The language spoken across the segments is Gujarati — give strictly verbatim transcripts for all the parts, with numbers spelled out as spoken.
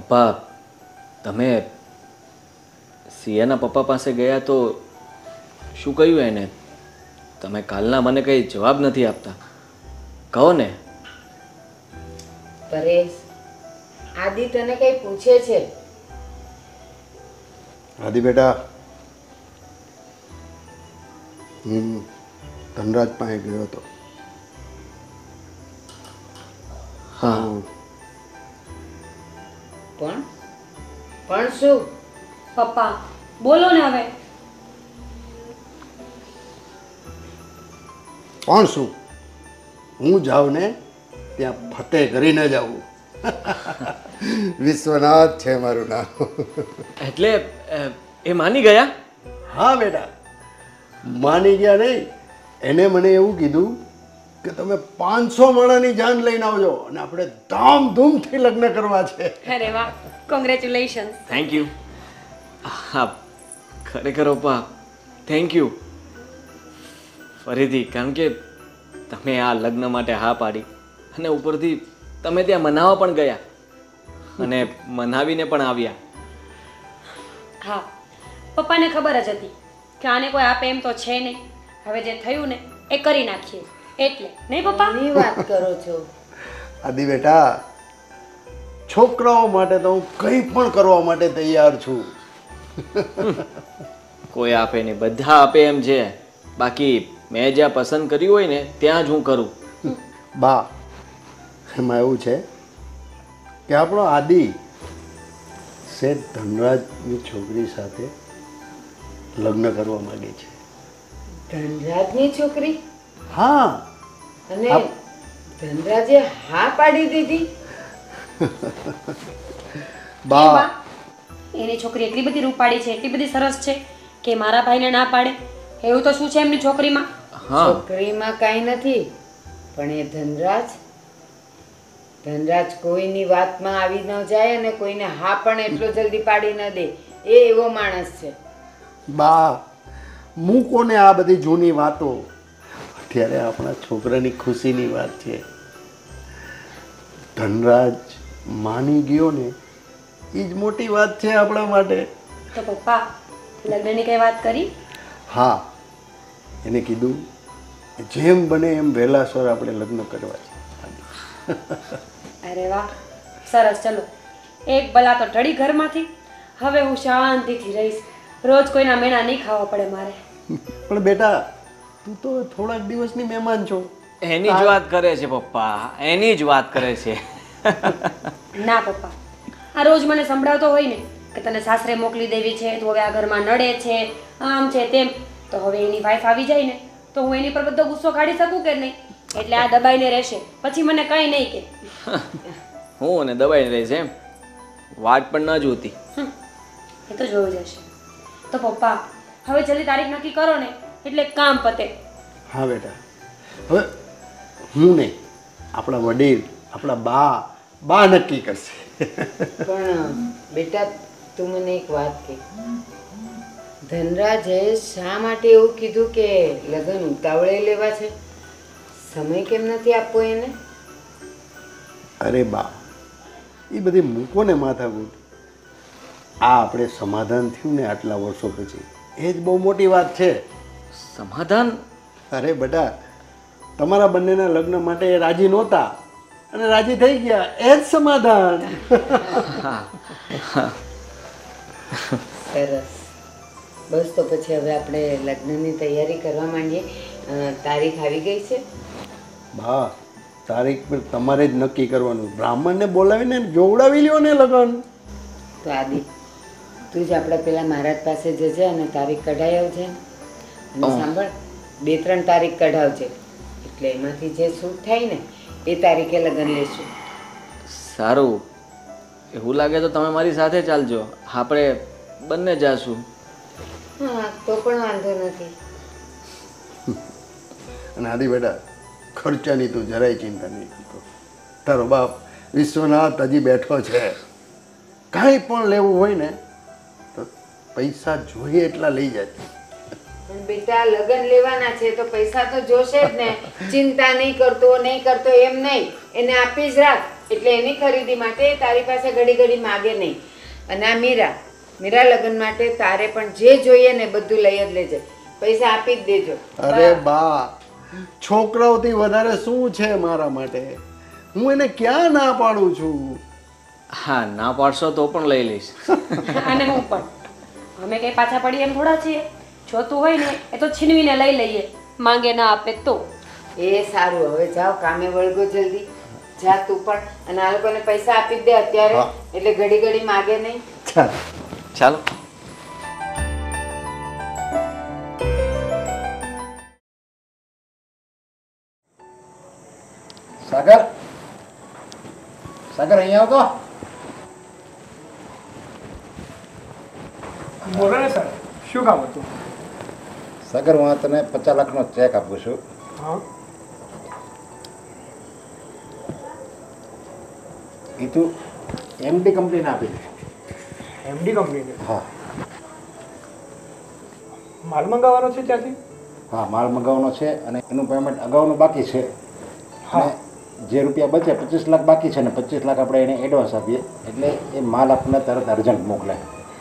પપ્પા તમે સિયાના પપ્પા પાસે ગયા તો શું કહ્યું એને? તમે કાલના મને કંઈ જવાબ નથી આપતા. કહો ને. પરેશ, આદિ તને કંઈ પૂછે છે? આદિ બેટા, હું ધનરાજ પાસે ગયો હતો. હા. પણ પણ શું? પપ્પા બોલો ને હવે. પણ શું? હું જાઉં ને ત્યાં ફતેહ કરીને જાઉં. વિશ્વનાથ છે મારું નામ. એટલે એ માની ગયા? હા બેટા, માની ગયા નહીં. એને મને એવું કીધું કે તમે પાંચસો માણાની જાન લઈને આવજો અને આપણે ધામધૂમથી લગ્ન કરવા છે. અરે વાહ, કોંગ્રેચ્યુલેશન્સ. Thank you. હા ખરેખર પપ્પા થેન્ક યુ ફરીથી, કારણ કે તમે આ લગ્ન માટે હા પાડી અને ઉપરથી તમે ત્યાં મનાવવા પણ ગયા અને મનાવીને પણ આવ્યા. હા, પપ્પાને ખબર જ હતી કે આને કોઈ આપે એમ તો છે નહીં. હવે જે થયું ને એ કરી નાખીએ એટલે. નહીં પપ્પા? ની વાત કરો છો? આદિ બેટા, છોકરાઓ માટે તો હું કંઈ પણ કરવા માટે તૈયાર છું. કોઈ આપે નહીં, બધા આપે એમ છે. બાકી મેં જ્યાં પસંદ કર્યું હોય ને ત્યાં જ હું કરું. બા, એમાં એવું છે કે આપણો આદિ શેઠ ધનરાજની છોકરી સાથે લગ્ન કરવા માંગે છે. ધનરાજની છોકરી? હા. અને ધનરાજે હા પાડી દીધી? બા, એની છોકરી એટલી બધી રૂપાળી છે, એટલી બધી સરસ છે કે મારા ભાઈને ના પાડે એવું તો શું છે એમની છોકરીમાં? છોકરીમાં કાંઈ નથી, પણ એ ધનરાજ ધનરાજ કોઈની વાતમાં આવી ન જાય અને કોઈને હા પણ એટલો જલ્દી પાડી ન દે. એ એવો માણસ છે. બા, મૂકો ને આ બધી જૂની વાતો. અત્યારે આપણા છોકરાની ખુશીની વાત છે. ધનરાજ માની ગયો ને એ જ મોટી વાત છે આપણા માટે. તો પપ્પા લગ્નની કઈ વાત કરી? હા, એને કીધું જેમ બને એમ વહેલાસર આપણે લગ્ન કરવા છે. અરે વાહ, સરસ. ચલો, એક બલા તો ટળી ઘરમાંથી. હવે હું શાંતિથી રહીશ. રોજ કોઈના મેણા નહીં ખાવા પડે મારે. પણ બેટા, તું તો થોડાક દિવસની મહેમાન છો. એની જ વાત કરે છે પપ્પા, એની જ વાત કરે છે. ના પપ્પા, આ રોજ મને સંભળાવતો હોય ને કે તને સાસરે મોકલી દેવી છે, તું હવે આ ઘરમાં નડે છે, આમ છે તેમ, તો હવે એની વાઈફ આવી જાય ને તો હું એની પર બધો ગુસ્સો કાઢી શકું કે નહીં? એટલે આ દબાઈને રહેશે, પછી મને કંઈ નહીં કે. હું ને દબાઈને રહેશે એમ? વાત પણ ન જોતી. એ તો જોઈ જશે. તો પપ્પા હવે જલ્દી તારીખ નક્કી કરો ને એટલે કામ પતે. હા બેટા, હવે હું નહીં, આપણા વડીલ, આપણા બા બા નક્કી કરશે. પણ બેટા, તું મને એક વાત કહે, ધનરાજે શા માટે એવું કીધું કે લગ્ન ઉતાવળે લેવા છે? સમય કેમ નથી આપવો એને? અરે બા, એ બધી મૂકો ને માથાકૂટ. આ આપણે સમાધાન થયું ને આટલા વર્ષો પછી, એ જ બહુ મોટી વાત છે. સમાધાન? અરે બેટા, તમારા બંનેના લગ્ન માટે એ રાજી નહોતા અને રાજી થઈ ગયા, એ જ સમાધાન. સરસ. બસ, તો પછી હવે આપણે લગ્નની તૈયારી કરવા માંડીએ. તારીખ આવી ગઈ છે? બા, તારીખ પર તમારે જ નક્કી કરવાનું. બ્રાહ્મણને બોલાવીને જોવડાવી લ્યો ને લગ્ન. તો આદિ, તું જ આપણા પેલા મહારાજ પાસે જજે અને તારીખ કઢાઈ આવજે. અને સાંભળ, બે ત્રણ તારીખ કઢાવજે, એટલે એમાંથી જે શૂટ થાય ને એ તારીખે લગ્ન લેશું. સારું, એવું લાગે તો તમે મારી સાથે ચાલજો, આપણે બંને જાશું. હા, તો પણ વાંધો નથી. અને આદિ બેટા, ખર્ચાની તું જરાય ચિંતા નહીં કરતો. તારો બાપ વિશ્વનાથ હજી બેઠો છે. કાંઈ પણ લેવું હોય ને તો પૈસા જોઈએ એટલા લઈ જાય. પણ બેટા, લગ્ન લેવાના છે તો પૈસા તો જોશે જ ને. ચિંતા નહીં કરતો નહીં કરતો એમ નહીં, એને આપી જ રાખ. એટલે એની ખરીદી માટે તારી પાસે ઘડી ઘડી માગે નહીં. અને આ મીરા મીરા લગ્ન માટે તારે પણ જે જોઈએ ને બધું લઈ જ લેજે. પૈસા આપી જ દેજો. અરે બા, છોકરાઓથી વધારે શું છે મારા માટે? હું એને ક્યાં ના પાડું છું? હા, ના પાડશો તો પણ લઈ લઈશ. અને હું પણ અમે કઈ પાછા પડી એમ થોડા છીએ. જોતું હોય ને એ તો છીનવીને લઈ લઈએ, માંગે ના આપે તો. એ સારું, હવે જાઓ કામે વળગો જલ્દી. જા તું પણ. અને આ લોકોને પૈસા આપી દે અત્યારે, એટલે ઘડી ઘડી માગે નહીં. ચાલો. સાગર, સાગર અહીંયા આવતો. બોલો ને સર, શું કામ હતું? સાગર, હું તને પચાસ લાખનો ચેક આપું છું. હા. એ તું એમડી કંપનીને આપી દે. એમડી કંપનીને? હા માલ મંગાવવાનો છે ત્યાંથી? હા, માલ મંગાવવાનો છે અને એનું પેમેન્ટ અગાઉનું બાકી છે. અને જે રૂપિયા બચે પચીસ લાખ બાકી છે ને પચીસ લાખ આપણે એને એડવાન્સ આપીએ એટલે એ માલ આપણને તરત અર્જન્ટ મોકલે.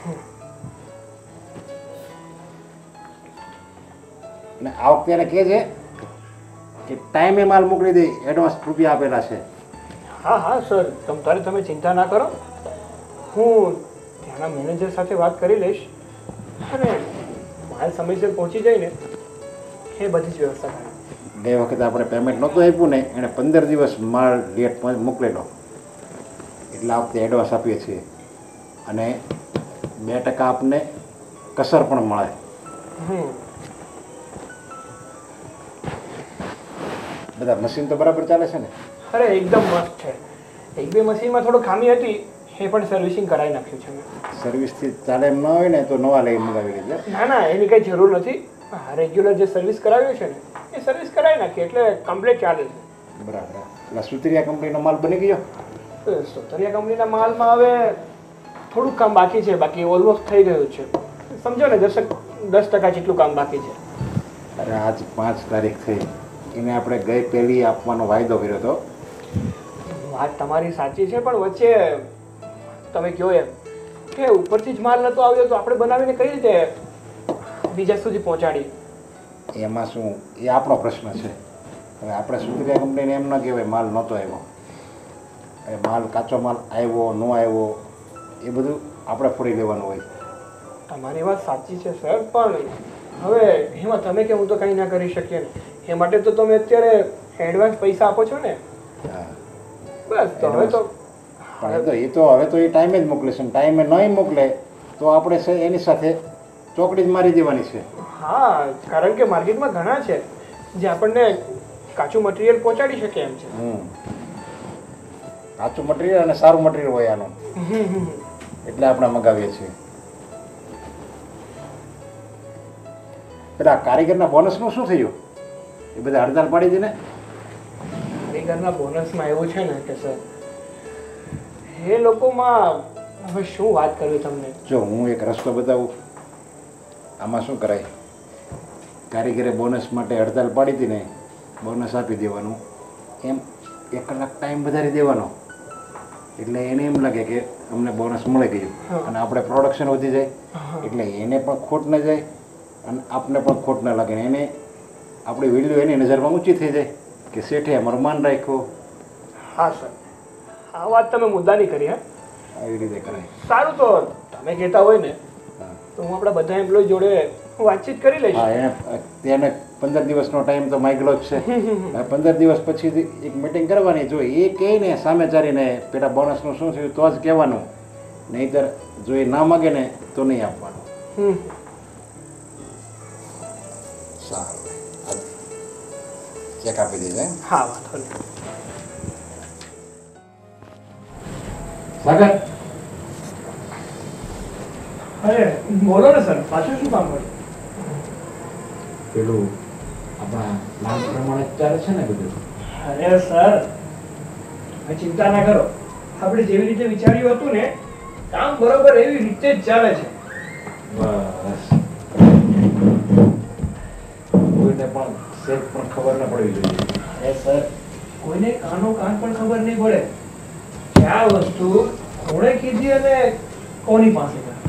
અને આ વખતે એને કહે છે કે ટાઈમે માલ મોકલી દે, એડવાન્સ રૂપિયા આપેલા છે. હા હા સર, તમ તારે તમે ચિંતા ના કરો. હું ત્યાંના મેનેજર સાથે વાત કરી લઈશ અને માલ સમયસર પહોંચી જાય ને એ બધી જ વ્યવસ્થા કરી. ગઈ વખતે આપણે પેમેન્ટ નહોતું આપ્યું ને એણે પંદર દિવસ માલ લેટ મોકલેલો એટલે આ વખતે એડવાન્સ આપીએ છીએ અને બે ટકા આપને કસર પણ મળે. હમ બધા મશીન તો બરાબર ચાલે છે ને? અરે એકદમ મસ્ત છે. એક બે મશીનમાં થોડો ખામી હતી, એ પણ સર્વિસિંગ કરાવી નાખ્યું છે મેં. સર્વિસથી ચાલે એમ ન હોય ને તો નવા લઈ મંગાવી લેજો. ના ના, એની કંઈ જરૂર નથી. રેગ્યુલર જે સર્વિસ કરાવ્યું છે ને એ સર્વિસ કરાવી નાખી એટલે કમ્પ્લીટ ચાલે છે. બરાબર. એટલે સુતરિયા કંપનીનો માલ બની ગયો? સુતરિયા કંપનીના માલમાં હવે થોડુંક કામ બાકી છે, બાકી ઓલમોસ્ટ થઈ ગયું છે. સમજો ને દસ દસ ટકા જેટલું કામ બાકી છે. અરે આજ પાંચ તારીખ થઈ, એને આપણે ગઈ પહેલી આપવાનો વાયદો કર્યો હતો. વાત તમારી સાચી છે, પણ વચ્ચે તમે કહો એમ કે ઉપરથી જ માલ નતો આવ્યો તો આપણે બનાવીને કઈ રીતે બીજા સુધી પહોંચાડી? એમાં શું, એ આપણો પ્રશ્ન છે. હવે આપણે સુતરિયા કંપનીને એમ ન કહેવાય માલ નહોતો આવ્યો. એ માલ કાચો માલ આવ્યો ન આવ્યો એ બધું આપણે ફોડી લેવાનું હોય. તમારી વાત સાચી છે સર, પણ હવે એમાં તમે કે હું તો કંઈ ના કરી શકીએ ને. એ માટે તો તમે અત્યારે એડવાન્સ પૈસા આપો છો ને. હા, બસ તો હવે તો પણ એ તો એ તો હવે તો એ ટાઈમે જ મોકલે છે. ટાઈમે નહીં મોકલે તો આપણે છે એની સાથે ચોકડી જ મારી દેવાની છે. હા, કારણ કે માર્કેટમાં ઘણા છે જે આપણને કાચું મટીરિયલ પહોંચાડી શકે એમ છે. હમ કાચું મટીરિયલ અને સારું મટીરિયલ હોય આનું, એટલે આપણે મગાવીએ છીએ. પેલા કારીગરના બોનસનું શું થયું? એ બધા હડતાલ પાડી દીને? કારીગરના બોનસમાં એવું છે ને કે સર, એ લોકોમાં હવે શું વાત કરવી તમને. જો હું એક રસ્તો બતાવું. આમાં શું કરાય, કારીગરે બોનસ માટે હડતાલ પાડી હતી ને, બોનસ આપી દેવાનું. એમ એક કલાક ટાઈમ વધારી દેવાનો એટલે એને એમ લાગે કે અમને બોનસ મળી ગયું અને આપણે પ્રોડક્શન વધી જાય એટલે એને પણ ખોટ ન જાય અને આપને પણ ખોટ ન લાગે. એને આપણી વેલ્યુ એની નજરમાં ઊંચી થઈ જાય કે શેઠે અમારું માન રાખ્યું. હા સર, આ વાત તમે મુદ્દાની કરી. હા, આવી રીતે કરાય. સારું, તો તમે કહેતા હોય ને તો હું આપણા બધા એમ્પ્લોય જોડે વાતચીત કરી લઈશ. હા, એને તેને પંદર દિવસનો ટાઈમ તો માગેલો જ છે. પંદર દિવસ પછી એક મિટિંગ કરવાની. જો એ કહે ને સામે ચારીને પેલા બોનસનું શું થયું તો જ કહેવાનું, નહીંતર જો એ ના માગે ને તો નહીં આપવાનું. સારું, ચેક આપી દેજે. હા, વાંધો નહીં. સાગર, અરે બોલો ને સર, પાછું શું કામ કર્યું? પેલું આપણા પ્લાન પ્રમાણે ચાલે છે ને બધું? અરે સર, તમે ચિંતા ના કરો. આપણે જેવી રીતે વિચાર્યું હતું ને, કામ બરોબર એવી રીતે જ ચાલે છે. બસ, કોઈને પણ સેજ પણ ખબર ન પડવી જોઈએ. અરે સર, કોઈને કાનો કાન પણ ખબર નહીં પડે. આ વસ્તુ કોણે કીધી અને કોની પાસે કરી?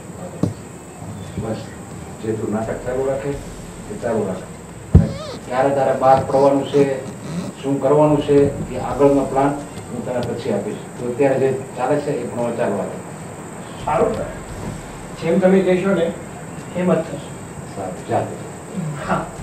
બસ જે તું નાટક ચાલુ રાખે એ ચાલુ રાખે. અને ક્યારે તારે બહાર પડવાનું છે, શું કરવાનું છે એ આગળનો પ્લાન હું તને પછી આપીશ. તો અત્યારે જે ચાલે છે એ પણ ચાલવા દે. સારું થાય જેમ તમે કહેશો ને એમ જ થશે. સારું ચાલે. હા